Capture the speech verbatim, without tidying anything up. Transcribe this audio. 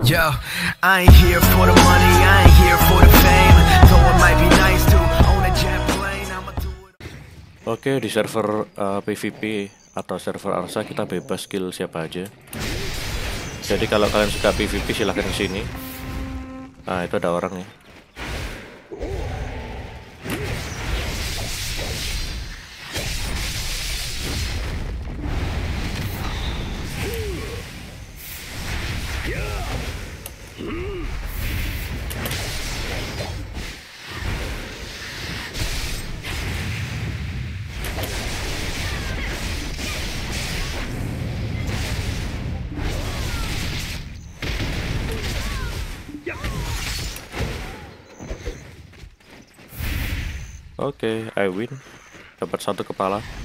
Yo, I ain't here for the money, I ain't here for the fame. Though it might be nice to own a jet plane, I'ma do it. Oke, di server uh, P V P atau server Arsa kita bebas kill siapa aja. Jadi kalau kalian suka P V P silahkan kesini. Nah, itu ada orang nih. Oke, okay, I win. Dapat satu kepala.